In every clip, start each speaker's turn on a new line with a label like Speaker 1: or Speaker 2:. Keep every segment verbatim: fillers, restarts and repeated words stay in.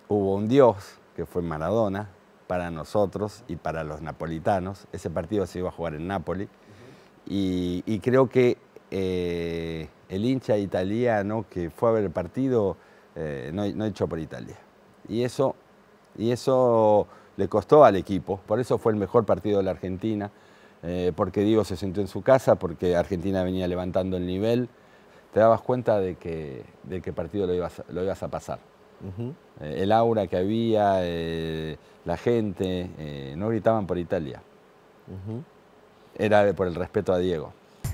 Speaker 1: hubo un dios, que fue Maradona, para nosotros y para los napolitanos. Ese partido se iba a jugar en Nápoli. Uh-huh. y, y creo que eh, el hincha italiano que fue a ver el partido eh, no, no echó por Italia. Y eso, y eso le costó al equipo. Por eso fue el mejor partido de la Argentina. Eh, porque Diego se sentó en su casa, porque Argentina venía levantando el nivel. Te dabas cuenta de que, de qué partido lo ibas, lo ibas a pasar. Uh-huh. eh, el aura que había, eh, la gente, eh, no gritaban por Italia. Uh-huh. Era por el respeto a Diego.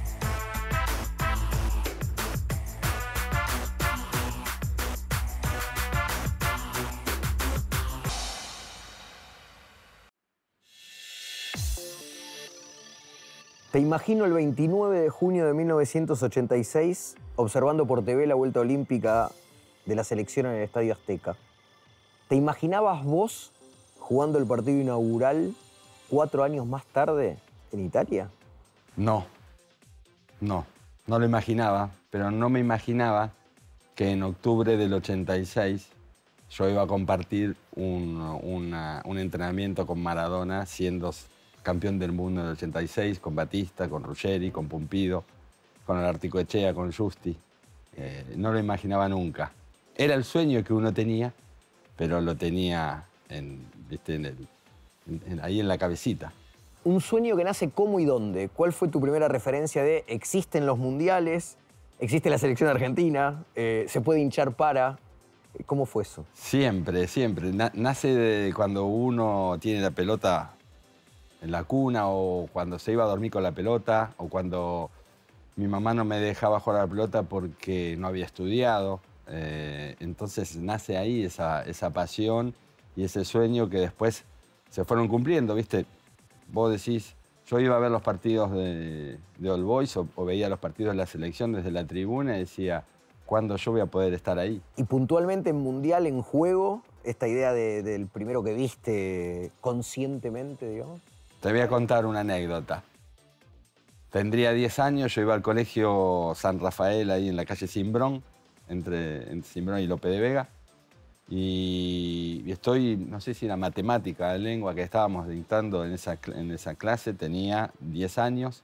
Speaker 2: Te imagino el veintinueve de junio de mil novecientos ochenta y seis observando por T V la vuelta olímpica de la selección en el Estadio Azteca. ¿Te imaginabas vos jugando el partido inaugural cuatro años más tarde en Italia?
Speaker 1: No, no, no lo imaginaba, pero no me imaginaba que en octubre del ochenta y seis yo iba a compartir un, una, un entrenamiento con Maradona siendo campeón del mundo en el ochenta y seis, con Batista, con Ruggeri, con Pumpido, con el Articoechea, con Justi. Eh, no lo imaginaba nunca. Era el sueño que uno tenía, pero lo tenía en, ¿viste? En el, en, en, ahí en la cabecita.
Speaker 2: Un sueño que nace cómo y dónde. ¿Cuál fue tu primera referencia de existen los mundiales, existe la selección argentina, eh, se puede hinchar para? ¿Cómo fue eso?
Speaker 1: Siempre, siempre. Na- nace de cuando uno tiene la pelota en la cuna, o cuando se iba a dormir con la pelota, o cuando mi mamá no me dejaba jugar a la pelota porque no había estudiado. Eh, entonces nace ahí esa, esa pasión y ese sueño que después se fueron cumpliendo, ¿viste? Vos decís, yo iba a ver los partidos de, de All Boys o, o veía los partidos de la selección desde la tribuna y decía, ¿cuándo yo voy a poder estar ahí?
Speaker 2: Y puntualmente en Mundial, en juego, esta idea de, del primero que viste conscientemente, digamos.
Speaker 1: Te voy a contar una anécdota. Tendría diez años, yo iba al colegio San Rafael, ahí en la calle Cimbrón, entre, entre Cimbrón y Lope de Vega. Y, y estoy, no sé si era matemática, lengua que estábamos dictando en esa, en esa clase, tenía diez años.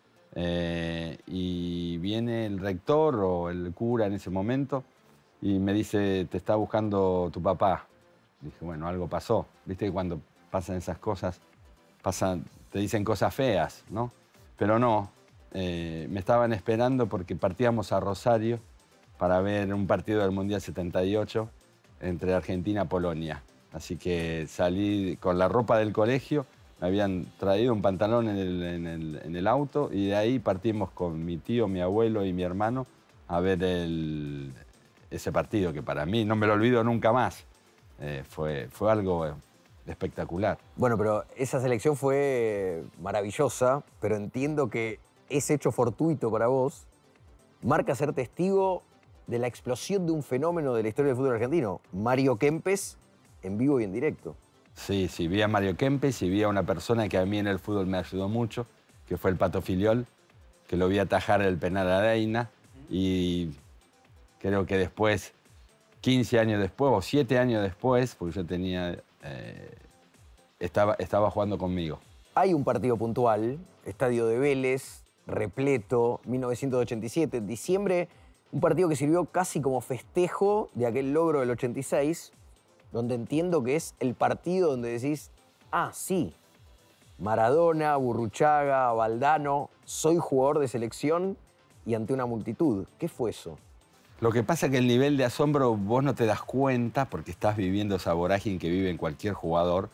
Speaker 1: Eh, y viene el rector o el cura en ese momento y me dice, te está buscando tu papá. Dije, bueno, algo pasó. Viste que cuando pasan esas cosas, pasan, te dicen cosas feas, ¿no? Pero no, eh, me estaban esperando porque partíamos a Rosario para ver un partido del Mundial setenta y ocho entre Argentina y Polonia. Así que salí con la ropa del colegio, me habían traído un pantalón en el, en el, en el auto y de ahí partimos con mi tío, mi abuelo y mi hermano a ver el, ese partido que para mí, no me lo olvido nunca más, eh, fue, fue algo espectacular.
Speaker 2: Bueno, pero esa selección fue maravillosa, pero entiendo que ese hecho fortuito para vos marca ser testigo de la explosión de un fenómeno de la historia del fútbol argentino, Mario Kempes, en vivo y en directo.
Speaker 1: Sí, sí, vi a Mario Kempes y vi a una persona que a mí en el fútbol me ayudó mucho, que fue el Pato Filiol, que lo vi atajar el penal a Reina, y creo que después, quince años después o siete años después, porque yo tenía, eh, estaba, estaba jugando conmigo.
Speaker 2: Hay un partido puntual, Estadio de Vélez, repleto, mil novecientos ochenta y siete, diciembre, un partido que sirvió casi como festejo de aquel logro del ochenta y seis, donde entiendo que es el partido donde decís, ah, sí, Maradona, Burruchaga, Valdano, soy jugador de selección y ante una multitud. ¿Qué fue eso?
Speaker 1: Lo que pasa es que el nivel de asombro vos no te das cuenta porque estás viviendo esa vorágine que vive en cualquier jugador,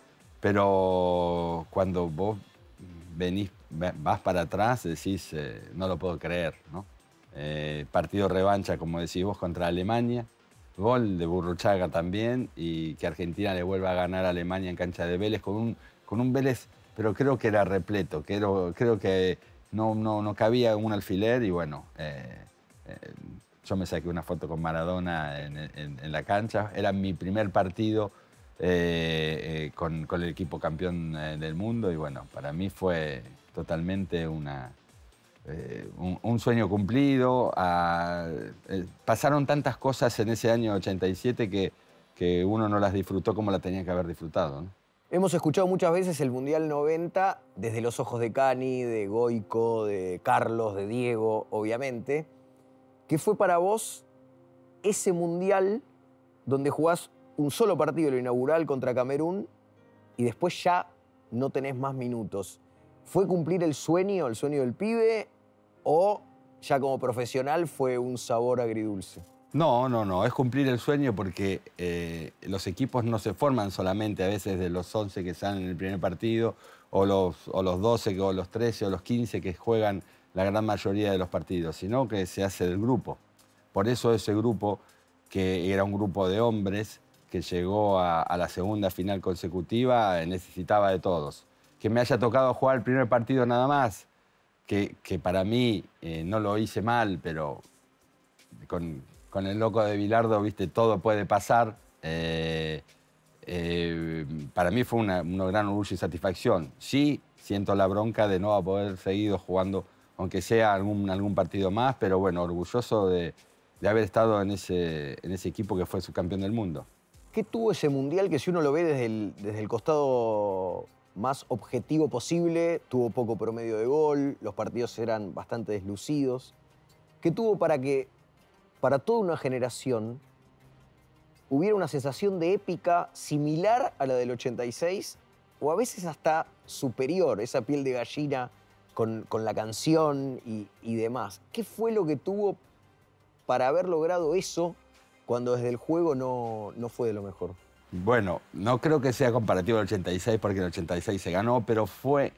Speaker 1: pero cuando vos venís, vas para atrás, decís, eh, no lo puedo creer, ¿no? Eh, partido revancha, como decís vos, contra Alemania, gol de Burruchaga también, y que Argentina le vuelva a ganar a Alemania en cancha de Vélez con un, con un Vélez, pero creo que era repleto, creo, creo que no, no, no cabía un alfiler y bueno, eh, eh, yo me saqué una foto con Maradona en, en, en la cancha, era mi primer partido eh, eh, con, con el equipo campeón eh, del mundo y bueno, para mí fue totalmente una... Eh, un, un sueño cumplido. A, eh, pasaron tantas cosas en ese año ochenta y siete que que uno no las disfrutó como la tenía que haber disfrutado, ¿no?
Speaker 2: Hemos escuchado muchas veces el Mundial noventa desde los ojos de Cani, de Goico, de Carlos, de Diego, obviamente. ¿Qué fue para vos ese Mundial donde jugás un solo partido, lo inaugural, contra Camerún, y después ya no tenés más minutos? ¿Fue cumplir el sueño, el sueño del pibe, o ya como profesional fue un sabor agridulce?
Speaker 1: No, no, no, es cumplir el sueño porque eh, los equipos no se forman solamente a veces de los once que salen en el primer partido, o los, o los doce, o los trece, o los quince que juegan la gran mayoría de los partidos, sino que se hace del grupo. Por eso ese grupo, que era un grupo de hombres, que llegó a, a la segunda final consecutiva, necesitaba de todos. Que me haya tocado jugar el primer partido nada más, que, que para mí eh, no lo hice mal, pero con, con el loco de Bilardo, viste, todo puede pasar. Eh, eh, para mí fue una, una gran orgullo y satisfacción. Sí, siento la bronca de no poder seguir jugando, aunque sea algún, algún partido más, pero bueno, orgulloso de, de haber estado en ese, en ese equipo que fue subcampeón del mundo.
Speaker 2: ¿Qué tuvo ese Mundial que, si uno lo ve desde el, desde el costado más objetivo posible, tuvo poco promedio de gol, los partidos eran bastante deslucidos? ¿Qué tuvo para que, para toda una generación, hubiera una sensación de épica similar a la del ochenta y seis, o a veces hasta superior, esa piel de gallina con, con la canción y, y demás? ¿Qué fue lo que tuvo para haber logrado eso cuando desde el juego no, no fue de lo mejor?
Speaker 1: Bueno, no creo que sea comparativo al ochenta y seis, porque en el ochenta y seis se ganó, pero fue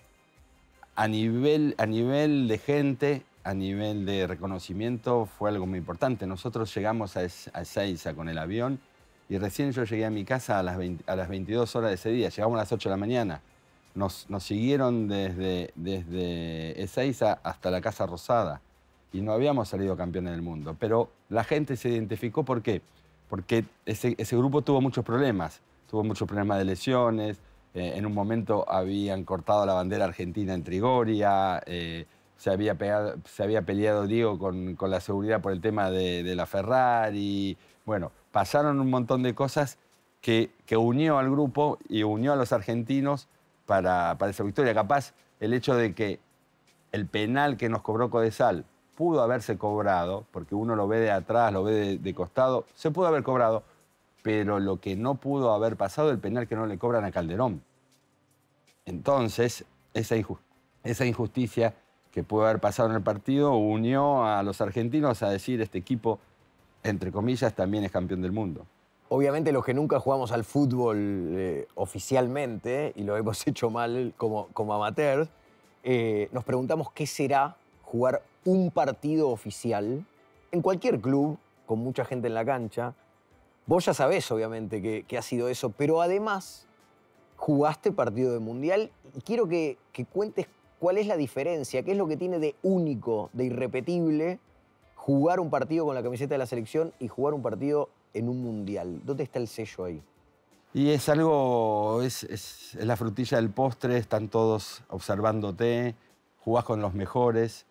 Speaker 1: a nivel, a nivel de gente, a nivel de reconocimiento, fue algo muy importante. Nosotros llegamos a, a Ezeiza con el avión y recién yo llegué a mi casa a las, veinte, a las veintidós horas de ese día. Llegamos a las ocho de la mañana. Nos, nos siguieron desde, desde Ezeiza hasta la Casa Rosada y no habíamos salido campeones del mundo. Pero la gente se identificó, ¿por qué? Porque ese, ese grupo tuvo muchos problemas. Tuvo muchos problemas de lesiones. Eh, en un momento habían cortado la bandera argentina en Trigoria. Eh, se, había pegado, se había peleado Diego con, con la seguridad por el tema de, de la Ferrari. Bueno, pasaron un montón de cosas que, que unió al grupo y unió a los argentinos para, para esa victoria. Capaz el hecho de que el penal que nos cobró Codesal pudo haberse cobrado, porque uno lo ve de atrás, lo ve de, de costado, se pudo haber cobrado, pero lo que no pudo haber pasado es el penal que no le cobran a Calderón. Entonces, esa, inju esa injusticia que pudo haber pasado en el partido unió a los argentinos a decir, este equipo, entre comillas, también es campeón del mundo.
Speaker 2: Obviamente los que nunca jugamos al fútbol eh, oficialmente, y lo hemos hecho mal como, como amateurs, eh, nos preguntamos qué será jugar un partido oficial en cualquier club, con mucha gente en la cancha. Vos ya sabés, obviamente, que, que ha sido eso, pero además jugaste partido de Mundial y quiero que, que cuentes cuál es la diferencia, qué es lo que tiene de único, de irrepetible, jugar un partido con la camiseta de la selección y jugar un partido en un Mundial. ¿Dónde está el sello ahí?
Speaker 1: Y es algo, es, es, es la frutilla del postre, están todos observándote, jugás con los mejores,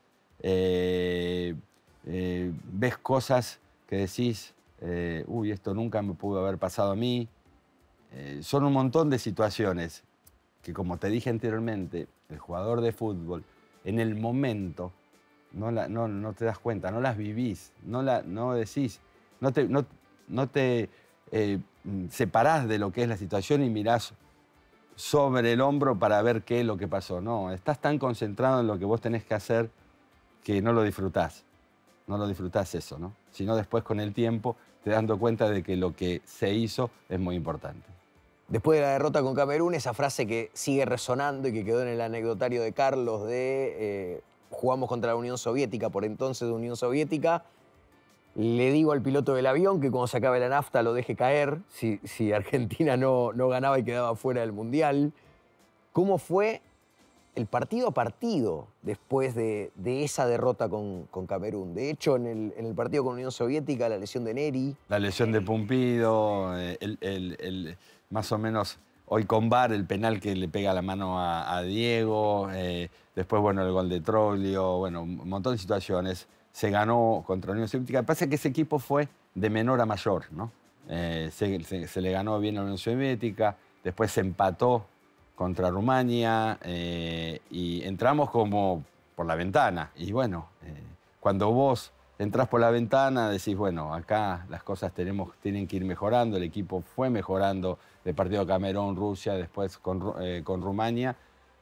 Speaker 1: eh, eh, ves cosas que decís, eh, uy, esto nunca me pudo haber pasado a mí. Eh, son un montón de situaciones que, como te dije anteriormente, el jugador de fútbol, en el momento, no, la, no, no te das cuenta, no las vivís, no, la, no decís, no te, no, no te eh, separás de lo que es la situación y mirás sobre el hombro para ver qué es lo que pasó. No, estás tan concentrado en lo que vos tenés que hacer que no lo disfrutás. No lo disfrutás eso, ¿no? Sino después, con el tiempo, te dando cuenta de que lo que se hizo es muy importante.
Speaker 2: Después de la derrota con Camerún, esa frase que sigue resonando y que quedó en el anecdotario de Carlos de eh, jugamos contra la Unión Soviética, por entonces de Unión Soviética, le digo al piloto del avión que cuando se acabe la nafta lo deje caer, si, si Argentina no, no ganaba y quedaba fuera del Mundial. ¿Cómo fue el partido a partido después de, de esa derrota con, con Camerún? De hecho, en el, en el partido con Unión Soviética, la lesión de Neri.
Speaker 1: La lesión de Pumpido, el, el, el, más o menos hoy con V A R, el penal que le pega la mano a, a Diego, eh, después, bueno, el gol de Troglio, bueno, un montón de situaciones. Se ganó contra Unión Soviética. Pasa que ese equipo fue de menor a mayor, ¿no? eh, se, se, se le ganó bien a la Unión Soviética, después se empató contra Rumania eh, y entramos como por la ventana. Y bueno, eh, cuando vos entrás por la ventana decís, bueno, acá las cosas tenemos, tienen que ir mejorando, el equipo fue mejorando, el partido Camerún, Rusia, después con, eh, con Rumania,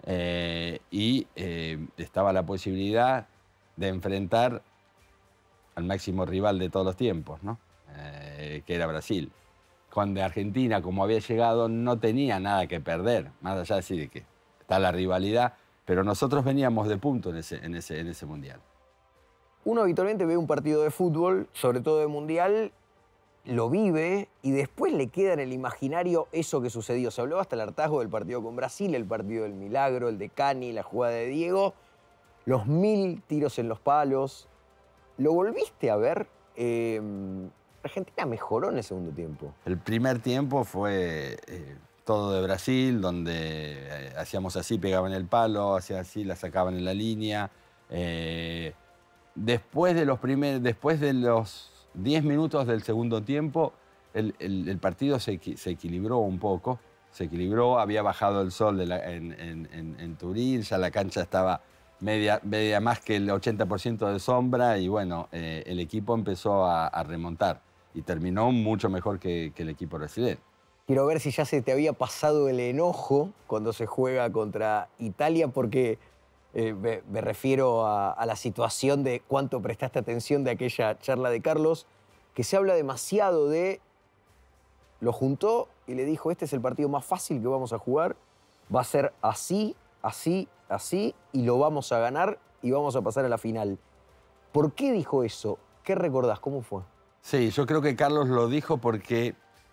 Speaker 1: eh, y eh, estaba la posibilidad de enfrentar al máximo rival de todos los tiempos, ¿no? Eh, que era Brasil. Cuando Argentina, como había llegado, no tenía nada que perder, más allá de decir de que está la rivalidad, pero nosotros veníamos de punto en ese, en ese, en ese Mundial.
Speaker 2: Uno habitualmente ve un partido de fútbol, sobre todo de Mundial, lo vive y después le queda en el imaginario eso que sucedió. Se habló hasta el hartazgo del partido con Brasil, el partido del milagro, el de Cani, la jugada de Diego, los mil tiros en los palos. ¿Lo volviste a ver? Eh, Argentina mejoró en el segundo tiempo.
Speaker 1: El primer tiempo fue eh, todo de Brasil, donde eh, hacíamos así, pegaban el palo, hacían así, la sacaban en la línea. Eh, después de los primer, después de los diez minutos del segundo tiempo, el, el, el partido se, se equilibró un poco. Se equilibró, había bajado el sol de la, en, en, en, en Turín, ya la cancha estaba media, media más que el ochenta por ciento de sombra y bueno, eh, el equipo empezó a, a remontar y terminó mucho mejor que, que el equipo brasileño.
Speaker 2: Quiero ver si ya se te había pasado el enojo cuando se juega contra Italia, porque eh, me, me refiero a, a la situación de cuánto prestaste atención de aquella charla de Carlos, que se habla demasiado de... Lo juntó y le dijo, este es el partido más fácil que vamos a jugar, va a ser así, así, así, y lo vamos a ganar y vamos a pasar a la final. ¿Por qué dijo eso? ¿Qué recordás? ¿Cómo fue?
Speaker 1: Sí, yo creo que Carlos lo dijo porque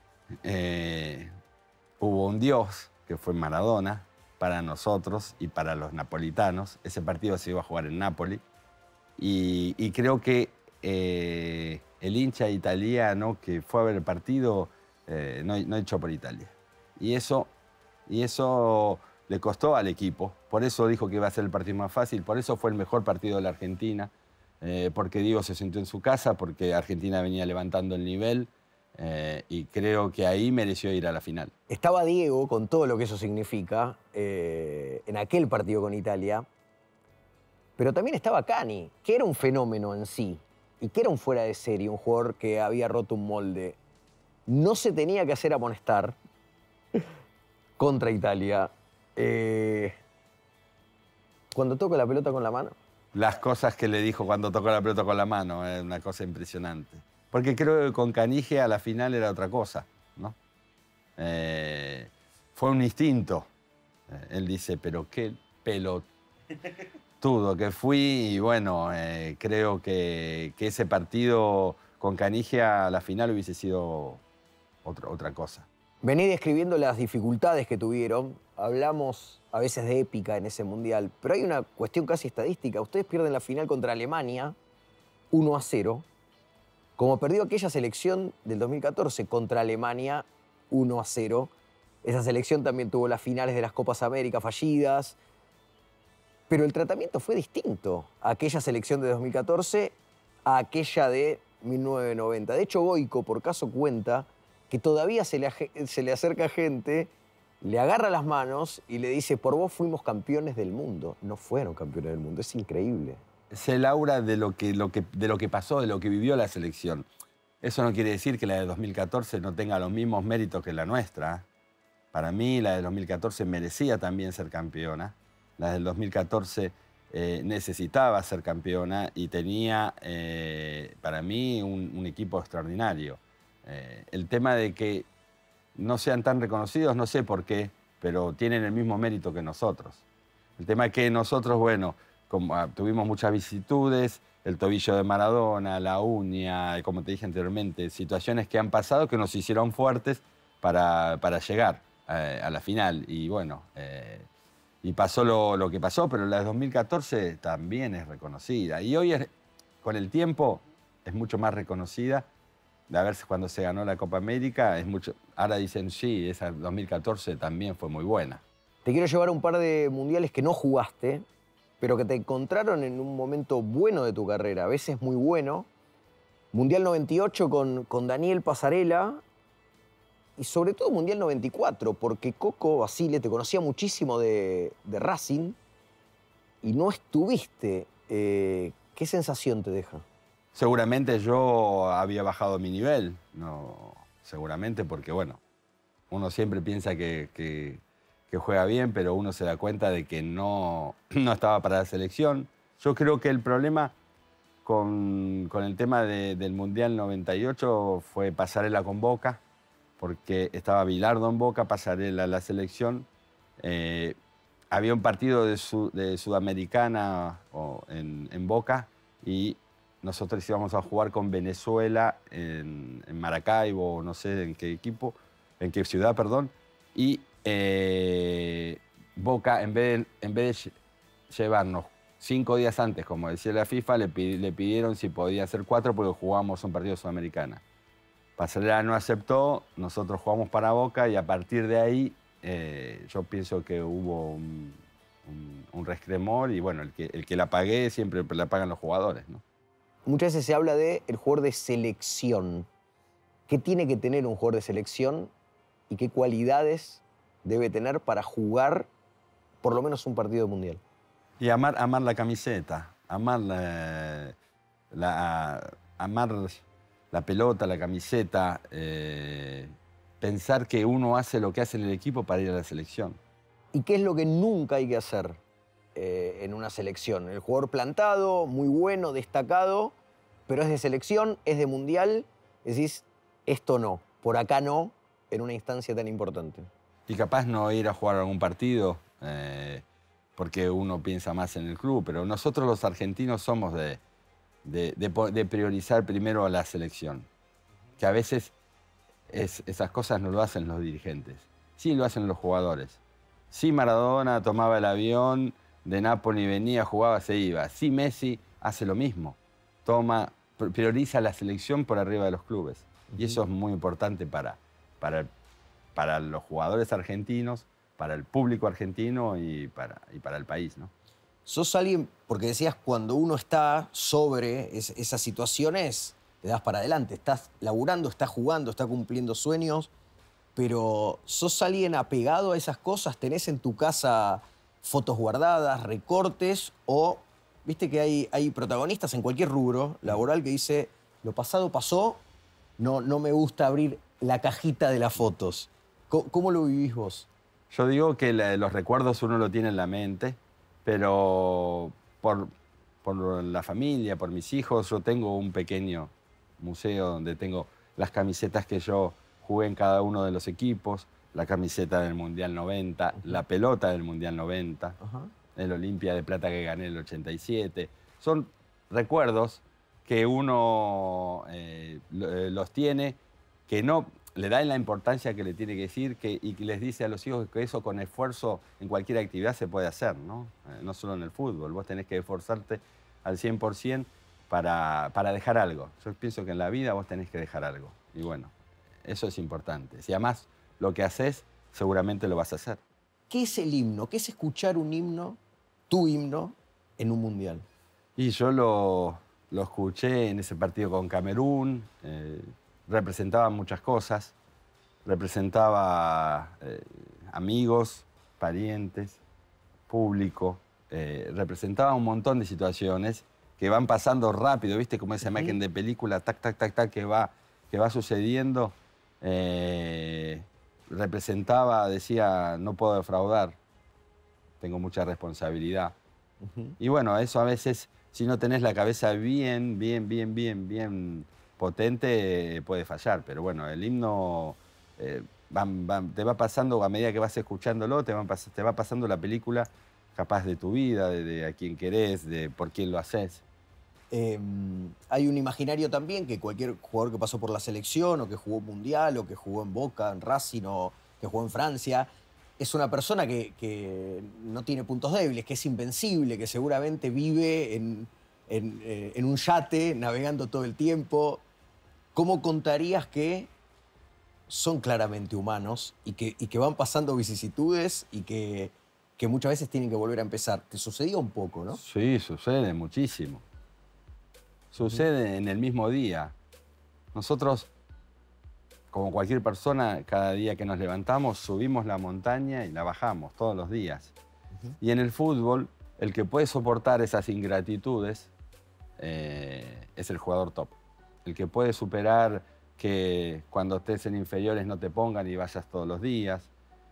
Speaker 1: eh, hubo un dios, que fue Maradona, para nosotros y para los napolitanos. Ese partido se iba a jugar en Nápoli. Y, y creo que eh, el hincha italiano que fue a ver el partido eh, no, no echó por Italia. Y eso, y eso le costó al equipo. Por eso dijo que iba a ser el partido más fácil. Por eso fue el mejor partido de la Argentina. Eh, porque Diego se sentó en su casa, porque Argentina venía levantando el nivel eh, y creo que ahí mereció ir a la final.
Speaker 2: Estaba Diego, con todo lo que eso significa, eh, en aquel partido con Italia, pero también estaba Cani, que era un fenómeno en sí y que era un fuera de serie, un jugador que había roto un molde. No se tenía que hacer amonestar contra Italia. Eh, cuando toca la pelota con la mano.
Speaker 1: Las cosas que le dijo cuando tocó la pelota con la mano, es una cosa impresionante. Porque creo que con Caniggia a la final era otra cosa, ¿no? Eh, fue un instinto. Eh, él dice, pero qué pelotudo que fui. Y bueno, eh, creo que, que ese partido con Caniggia a la final hubiese sido otra, otra cosa.
Speaker 2: Vení describiendo las dificultades que tuvieron. Hablamos a veces de épica en ese Mundial, pero hay una cuestión casi estadística. Ustedes pierden la final contra Alemania uno a cero, como perdió aquella selección del dos mil catorce contra Alemania uno a cero. Esa selección también tuvo las finales de las Copas América fallidas, pero el tratamiento fue distinto a aquella selección de dos mil catorce a aquella de mil novecientos noventa. De hecho, Goico, por caso, cuenta que todavía se le, se le acerca gente, le agarra las manos y le dice, por vos fuimos campeones del mundo. No fueron campeones del mundo, es increíble.
Speaker 1: Es el aura de lo que, lo que, de lo que pasó, de lo que vivió la selección. Eso no quiere decir que la de dos mil catorce no tenga los mismos méritos que la nuestra. Para mí, la de dos mil catorce merecía también ser campeona. La del dos mil catorce eh, necesitaba ser campeona y tenía, eh, para mí, un, un equipo extraordinario. Eh, el tema de que no sean tan reconocidos, no sé por qué, pero tienen el mismo mérito que nosotros. El tema es que nosotros, bueno, como, ah, tuvimos muchas vicisitudes, el tobillo de Maradona, la uña, como te dije anteriormente, situaciones que han pasado que nos hicieron fuertes para, para llegar eh, a la final. Y bueno, eh, y pasó lo, lo que pasó, pero la de dos mil catorce también es reconocida. Y hoy, es, con el tiempo, es mucho más reconocida. De ver cuando se ganó la Copa América, es mucho. Ahora dicen, sí, esa dos mil catorce también fue muy buena.
Speaker 2: Te quiero llevar a un par de mundiales que no jugaste, pero que te encontraron en un momento bueno de tu carrera, a veces muy bueno. Mundial noventa y ocho con, con Daniel Pasarela, y sobre todo Mundial noventa y cuatro, porque Coco Basile te conocía muchísimo de, de Racing y no estuviste. Eh, ¿Qué sensación te deja?
Speaker 1: Seguramente yo había bajado mi nivel, no, seguramente porque, bueno, uno siempre piensa que, que, que juega bien, pero uno se da cuenta de que no, no estaba para la selección. Yo creo que el problema con, con el tema de, del Mundial noventa y ocho fue Pasarela con Boca, porque estaba Bilardo en Boca, Pasarela a la selección. Eh, había un partido de, su, de Sudamericana o en, en Boca y nosotros íbamos a jugar con Venezuela en, en Maracaibo, no sé en qué equipo, en qué ciudad, perdón. Y eh, Boca, en vez, de, en vez de llevarnos cinco días antes, como decía la FIFA, le, pid, le pidieron si podía hacer cuatro porque jugábamos un partido Sudamericana. Pasarela no aceptó, nosotros jugamos para Boca y a partir de ahí eh, yo pienso que hubo un, un, un resquemor y bueno, el que, el que la pagué siempre la pagan los jugadores, ¿no?
Speaker 2: Muchas veces se habla de el jugador de selección. ¿Qué tiene que tener un jugador de selección y qué cualidades debe tener para jugar por lo menos un partido mundial?
Speaker 1: Y amar, amar la camiseta, amar la, la, amar la pelota, la camiseta, eh, pensar que uno hace lo que hace en el equipo para ir a la selección.
Speaker 2: ¿Y qué es lo que nunca hay que hacer eh, en una selección? El jugador plantado, muy bueno, destacado, pero es de selección, es de mundial, decís, esto no, por acá no, en una instancia tan importante.
Speaker 1: Y capaz no ir a jugar algún partido, eh, porque uno piensa más en el club, pero nosotros los argentinos somos de, de, de, de priorizar primero a la selección, que a veces es, esas cosas no lo hacen los dirigentes, sí lo hacen los jugadores. Sí Maradona tomaba el avión, de Nápoles venía, jugaba, se iba. Sí Messi hace lo mismo, toma, prioriza la selección por arriba de los clubes. Uh-huh. Y eso es muy importante para, para, para los jugadores argentinos, para el público argentino y para, y para el país, ¿no?
Speaker 2: Sos alguien, porque decías, cuando uno está sobre es, esas situaciones, te das para adelante. Estás laburando, estás jugando, estás cumpliendo sueños, pero ¿sos alguien apegado a esas cosas? ¿Tenés en tu casa fotos guardadas, recortes? O, viste que hay, hay protagonistas en cualquier rubro laboral que dice, lo pasado pasó, no, no me gusta abrir la cajita de las fotos. ¿Cómo, cómo lo vivís vos?
Speaker 1: Yo digo que la, los recuerdos uno lo tiene en la mente, pero por, por la familia, por mis hijos, yo tengo un pequeño museo donde tengo las camisetas que yo jugué en cada uno de los equipos, la camiseta del Mundial noventa, uh-huh. la pelota del Mundial noventa, uh-huh. el Olimpia de Plata que gané en el ochenta y siete. Son recuerdos que uno eh, los tiene, que no le da la importancia que le tiene que decir que, y que les dice a los hijos que eso con esfuerzo en cualquier actividad se puede hacer, ¿no? Eh, no solo en el fútbol, vos tenés que esforzarte al cien por ciento para, para dejar algo. Yo pienso que en la vida vos tenés que dejar algo. Y bueno, eso es importante. Si además lo que haces, seguramente lo vas a hacer.
Speaker 2: ¿Qué es el himno? ¿Qué es escuchar un himno, tu himno, en un mundial?
Speaker 1: Y yo lo, lo escuché en ese partido con Camerún. Eh, representaba muchas cosas. Representaba eh, amigos, parientes, público. Eh, representaba un montón de situaciones que van pasando rápido, ¿viste? Como esa uh-huh. imagen de película, tac, tac, tac, tac, que va, que va sucediendo. Eh, representaba, decía, no puedo defraudar, tengo mucha responsabilidad. Uh-huh. Y bueno, eso a veces, si no tenés la cabeza bien, bien, bien, bien, bien potente, puede fallar. Pero bueno, el himno eh, va, va, te va pasando, a medida que vas escuchándolo, te va, te va pasando la película capaz de tu vida, de, de a quién querés, de por quién lo haces.
Speaker 2: Eh, hay un imaginario también que cualquier jugador que pasó por la selección o que jugó Mundial o que jugó en Boca, en Racing o que jugó en Francia, es una persona que, que no tiene puntos débiles, que es invencible, que seguramente vive en, en, eh, en un yate navegando todo el tiempo. ¿Cómo contarías que son claramente humanos y que, y que van pasando vicisitudes y que, que muchas veces tienen que volver a empezar? ¿Te sucedía un poco, no?
Speaker 1: Sí, sucede muchísimo. Sucede en el mismo día. Nosotros, como cualquier persona, cada día que nos levantamos, subimos la montaña y la bajamos todos los días. Uh-huh. Y en el fútbol, el que puede soportar esas ingratitudes eh, es el jugador top. El que puede superar que cuando estés en inferiores no te pongan y vayas todos los días.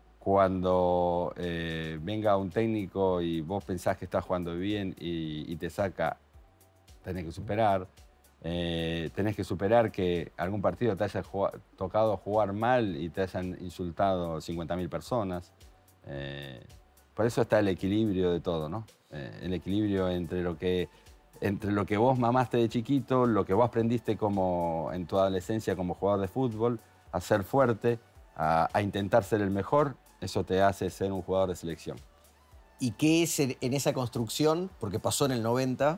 Speaker 1: Cuando eh, venga un técnico y vos pensás que estás jugando bien y, y te saca, tenés que superar. Eh, tenés que superar que algún partido te haya jugado, tocado jugar mal y te hayan insultado cincuenta mil personas. Eh, por eso está el equilibrio de todo, ¿no? Eh, el equilibrio entre lo, que, entre lo que vos mamaste de chiquito, lo que vos aprendiste como, en tu adolescencia como jugador de fútbol, a ser fuerte, a, a intentar ser el mejor. Eso te hace ser un jugador de selección.
Speaker 2: ¿Y qué es en, en esa construcción? Porque pasó en el noventa,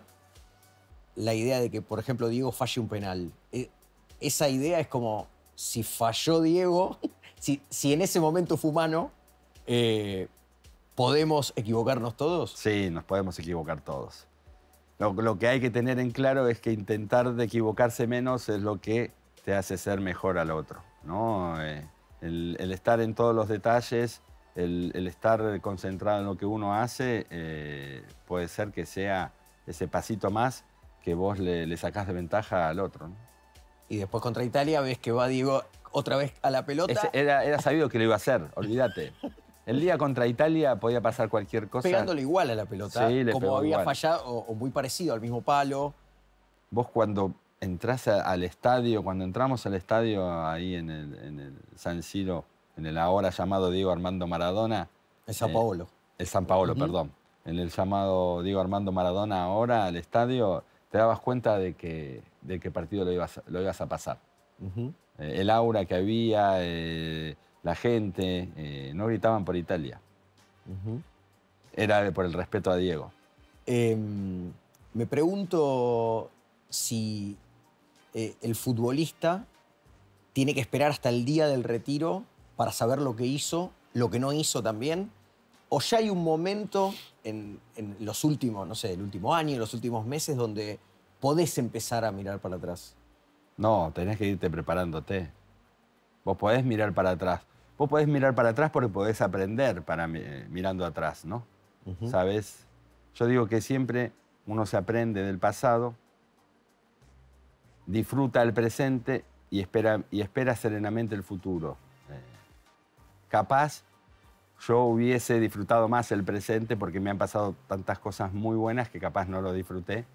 Speaker 2: la idea de que, por ejemplo, Diego falle un penal. Eh, esa idea es como, si falló Diego, si, si en ese momento fue humano, eh, ¿podemos equivocarnos todos?
Speaker 1: Sí, nos podemos equivocar todos. Lo, lo que hay que tener en claro es que intentar de equivocarse menos es lo que te hace ser mejor al otro, ¿no? Eh, El, el estar en todos los detalles, el, el estar concentrado en lo que uno hace, eh, puede ser que sea ese pasito más que vos le, le sacás de ventaja al otro, ¿no?
Speaker 2: Y después contra Italia ves que va Diego otra vez a la pelota.
Speaker 1: Ese, era, era sabido que lo iba a hacer, olvídate. El día contra Italia podía pasar cualquier cosa.
Speaker 2: Pegándole igual a la pelota,
Speaker 1: sí, le
Speaker 2: como
Speaker 1: pegó
Speaker 2: había
Speaker 1: igual.
Speaker 2: fallado, o, o muy parecido al mismo palo.
Speaker 1: Vos cuando entrás a, al estadio, cuando entramos al estadio ahí en el, en el San Siro, en el ahora llamado Diego Armando Maradona.
Speaker 2: El San Paolo.
Speaker 1: Eh, el San Paolo, uh-huh. perdón. En el llamado Diego Armando Maradona ahora al estadio, te dabas cuenta de que, de qué partido lo ibas, lo ibas a pasar. Uh-huh. eh, el aura que había, eh, la gente, eh, no gritaban por Italia. Uh-huh. Era por el respeto a Diego.
Speaker 2: Eh, me pregunto si eh, el futbolista tiene que esperar hasta el día del retiro para saber lo que hizo, lo que no hizo también, o ya hay un momento en, en los últimos, no sé, el último año, en los últimos meses, donde podés empezar a mirar para atrás.
Speaker 1: No, tenés que irte preparándote. Vos podés mirar para atrás. Vos podés mirar para atrás porque podés aprender para, eh, mirando atrás, ¿no? Uh-huh. ¿Sabes? Yo digo que siempre uno se aprende del pasado, disfruta el presente y espera, y espera serenamente el futuro. Eh, capaz yo hubiese disfrutado más el presente porque me han pasado tantas cosas muy buenas que capaz no lo disfruté,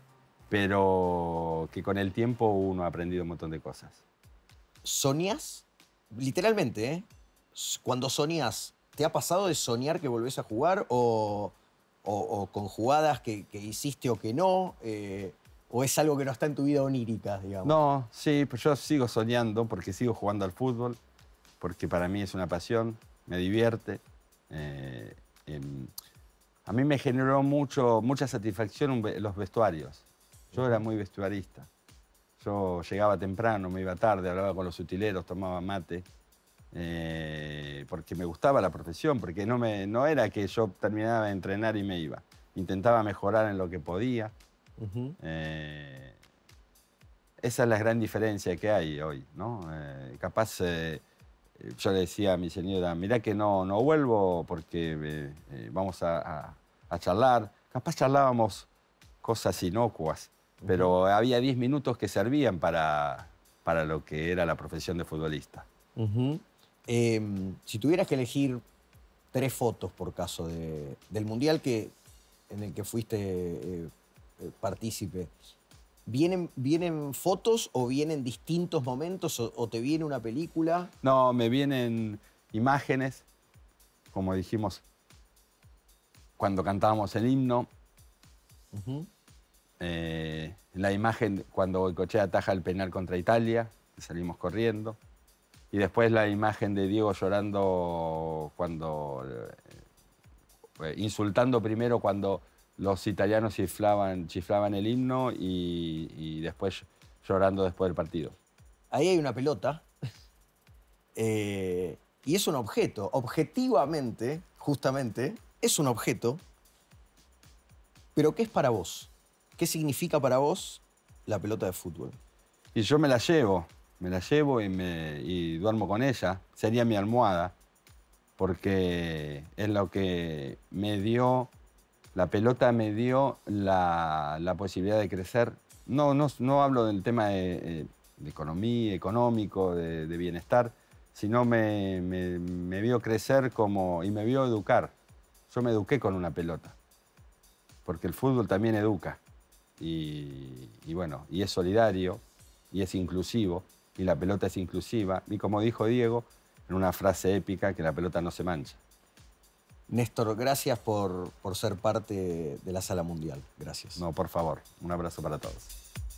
Speaker 1: pero que con el tiempo uno ha aprendido un montón de cosas.
Speaker 2: ¿Soñás? Literalmente, ¿eh? Cuando soñás, ¿te ha pasado de soñar que volvés a jugar o, o, o con jugadas que, que hiciste o que no? Eh, ¿O es algo que no está en tu vida onírica, digamos?
Speaker 1: No, sí, pues yo sigo soñando porque sigo jugando al fútbol, porque para mí es una pasión, me divierte. Eh, eh, a mí me generó mucho, mucha satisfacción los vestuarios. Yo era muy vestuarista. Yo llegaba temprano, me iba tarde, hablaba con los utileros, tomaba mate, eh, porque me gustaba la profesión, porque no, me, no era que yo terminaba de entrenar y me iba. Intentaba mejorar en lo que podía. Uh-huh. eh, esa es la gran diferencia que hay hoy, ¿no? Eh, capaz, eh, yo le decía a mi señora, mirá que no, no vuelvo porque eh, eh, vamos a, a, a charlar. Capaz charlábamos cosas inocuas, uh-huh. pero había diez minutos que servían para, para lo que era la profesión de futbolista.
Speaker 2: Uh-huh. eh, si tuvieras que elegir tres fotos por caso de, del Mundial que, en el que fuiste eh, partícipe, ¿vienen, ¿vienen fotos o vienen distintos momentos o, o te viene una película?
Speaker 1: No, me vienen imágenes, como dijimos, cuando cantábamos el himno. Uh-huh. eh, la imagen cuando Goicoechea ataja el penal contra Italia, que salimos corriendo. Y después la imagen de Diego llorando cuando... Eh, insultando primero cuando los italianos chiflaban, chiflaban el himno y, y después llorando después del partido.
Speaker 2: Ahí hay una pelota eh, y es un objeto. Objetivamente, justamente, es un objeto. Pero ¿qué es para vos? ¿Qué significa para vos la pelota de fútbol?
Speaker 1: Y yo me la llevo. Me la llevo y, me, y duermo con ella. Sería mi almohada, porque es lo que me dio, la pelota me dio la, la posibilidad de crecer. No, no, no hablo del tema de, de economía, económico, de, de bienestar, sino me, me, me vio crecer como, y me vio educar. Yo me eduqué con una pelota, porque el fútbol también educa. Y, y bueno, y es solidario, y es inclusivo, y la pelota es inclusiva. Y como dijo Diego, en una frase épica, que la pelota no se mancha.
Speaker 3: Néstor, gracias por, por ser parte de la Sala Mundial. Gracias.
Speaker 1: No, por favor, un abrazo para todos.